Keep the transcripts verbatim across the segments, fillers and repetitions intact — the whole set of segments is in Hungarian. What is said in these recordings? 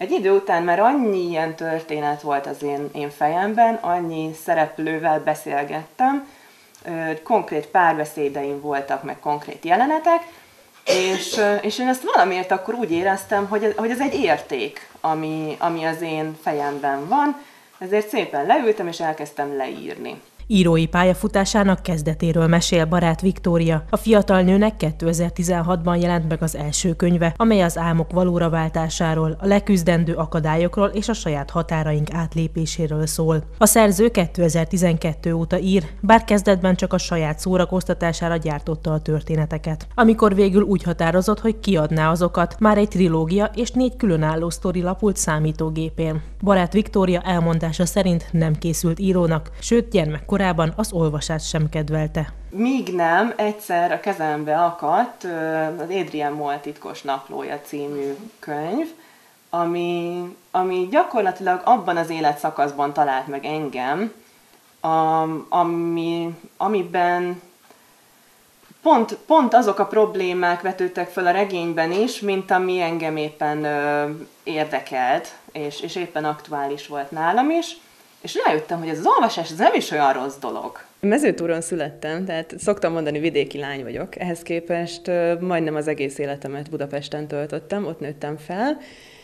Egy idő után már annyi ilyen történet volt az én, én fejemben, annyi szereplővel beszélgettem, konkrét párbeszédeim voltak, meg konkrét jelenetek, és, és én ezt valamiért akkor úgy éreztem, hogy, hogy ez egy érték, ami, ami az én fejemben van, ezért szépen leültem, és elkezdtem leírni. Írói pályafutásának kezdetéről mesél Barát Viktória. A fiatal nőnek kétezer-tizenhatban jelent meg az első könyve, amely az álmok valóra váltásáról, a leküzdendő akadályokról és a saját határaink átlépéséről szól. A szerző kétezer-tizenkettő óta ír, bár kezdetben csak a saját szórakoztatására gyártotta a történeteket. Amikor végül úgy határozott, hogy kiadná azokat, már egy trilógia és négy különálló sztori lapult számítógépén. Barát Viktória elmondása szerint nem készült írónak, sőt gyermek korában az olvasást sem kedvelte. Míg nem, egyszer a kezembe akadt az Adrian Mole titkos naplója című könyv, ami, ami gyakorlatilag abban az életszakaszban talált meg engem, ami, amiben pont, pont azok a problémák vetődtek fel a regényben is, mint ami engem éppen ö, érdekelt, és, és éppen aktuális volt nálam is. És rájöttem, hogy ez az olvasás ez nem is olyan rossz dolog. Mezőtúron születtem, tehát szoktam mondani, vidéki lány vagyok. Ehhez képest majdnem az egész életemet Budapesten töltöttem, ott nőttem fel.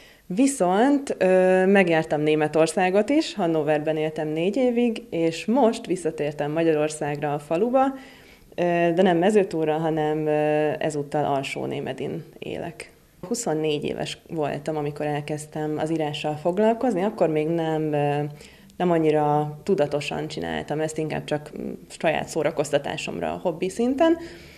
Viszont megjártam Németországot is, Hannoverben éltem négy évig, és most visszatértem Magyarországra, a faluba, de nem Mezőtúra, hanem ezúttal Alsó-Némedin élek. huszonnégy éves voltam, amikor elkezdtem az írással foglalkozni, akkor még nem... nem annyira tudatosan csináltam ezt, inkább csak saját szórakoztatásomra, hobbi szinten,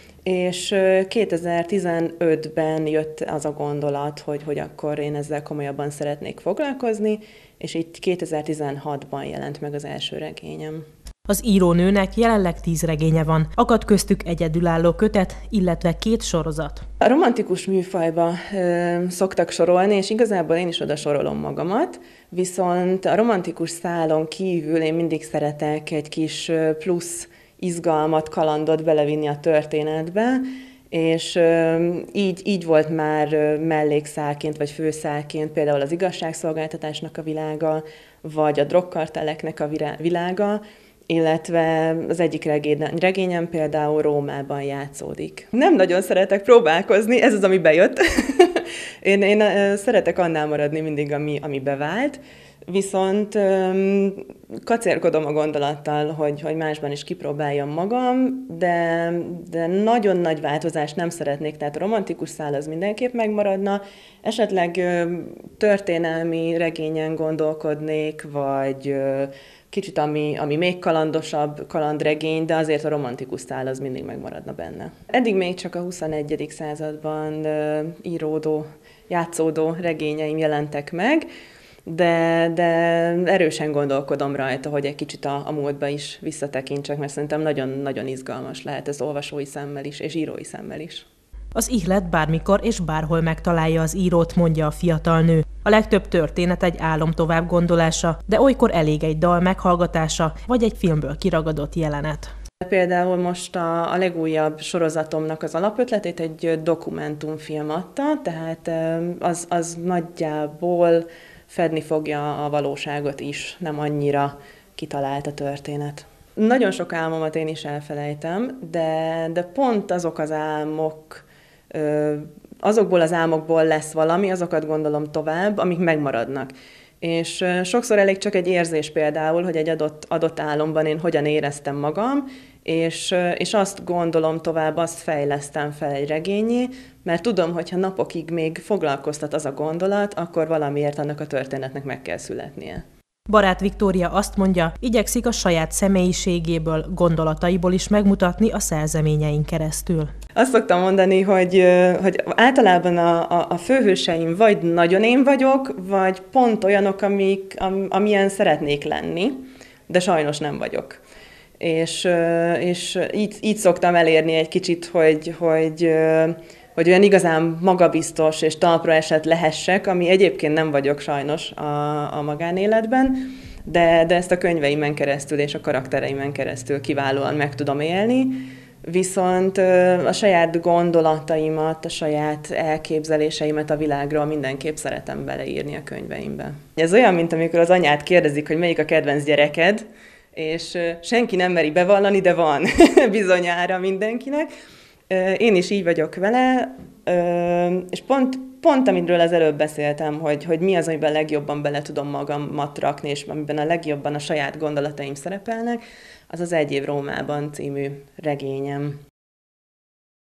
és kétezer-tizenötben jött az a gondolat, hogy, hogy akkor én ezzel komolyabban szeretnék foglalkozni, és így kétezer-tizenhatban jelent meg az első regényem. Az írónőnek jelenleg tíz regénye van, akad köztük egyedülálló kötet, illetve két sorozat. A romantikus műfajba ö, szoktak sorolni, és igazából én is oda sorolom magamat, viszont a romantikus szálon kívül én mindig szeretek egy kis plusz izgalmat, kalandot belevinni a történetbe, és ö, így, így volt már mellékszálként vagy főszálként például az igazságszolgáltatásnak a világa, vagy a drogkartelleknek a világa, illetve az egyik regényem például Rómában játszódik. Nem nagyon szeretek próbálkozni, ez az, ami bejött. én, én szeretek annál maradni mindig, ami, ami bevált, viszont um, kacérkodom a gondolattal, hogy, hogy másban is kipróbáljam magam, de, de nagyon nagy változást nem szeretnék, tehát a romantikus szál az mindenképp megmaradna, esetleg um, történelmi regényen gondolkodnék, vagy uh, kicsit, ami, ami még kalandosabb kalandregény, de azért a romantikus szál az mindig megmaradna benne. Eddig még csak a huszonegyedik században uh, íródó, játszódó regényeim jelentek meg, de, de erősen gondolkodom rajta, hogy egy kicsit a, a múltba is visszatekintsek, mert szerintem nagyon-nagyon izgalmas lehet ez olvasói szemmel is, és írói szemmel is. Az ihlet bármikor és bárhol megtalálja az írót, mondja a fiatal nő. A legtöbb történet egy álom tovább gondolása, de olykor elég egy dal meghallgatása, vagy egy filmből kiragadott jelenet. Például most a, a legújabb sorozatomnak az alapötletét egy dokumentumfilm adta, tehát az, az nagyjából fedni fogja a valóságot is, nem annyira kitalált a történet. Nagyon sok álmomat én is elfelejtem, de, de pont azok az álmok, azokból az álmokból lesz valami, azokat gondolom tovább, amik megmaradnak. És sokszor elég csak egy érzés például, hogy egy adott, adott álomban én hogyan éreztem magam, és, és azt gondolom tovább, azt fejlesztem fel egy regényé, mert tudom, hogy ha napokig még foglalkoztat az a gondolat, akkor valamiért annak a történetnek meg kell születnie. Barát Viktória azt mondja, igyekszik a saját személyiségéből, gondolataiból is megmutatni a szerzeményein keresztül. Azt szoktam mondani, hogy, hogy általában a, a, a főhőseim vagy nagyon én vagyok, vagy pont olyanok, amik, am, amilyen szeretnék lenni, de sajnos nem vagyok. És, és így, így szoktam elérni egy kicsit, hogy, hogy, hogy olyan igazán magabiztos és talpra esett lehessek, ami egyébként nem vagyok sajnos a, a magánéletben, de, de ezt a könyveimen keresztül és a karaktereimen keresztül kiválóan meg tudom élni. Viszont a saját gondolataimat, a saját elképzeléseimet a világról mindenképp szeretem beleírni a könyveimbe. Ez olyan, mint amikor az anyát kérdezik, hogy melyik a kedvenc gyereked, és senki nem meri bevallani, de van bizonyára mindenkinek. Én is így vagyok vele, és pont, pont amiről az előbb beszéltem, hogy, hogy mi az, amiben legjobban bele tudom magamat rakni, és amiben a legjobban a saját gondolataim szerepelnek, az az Egy év Rómában című regényem.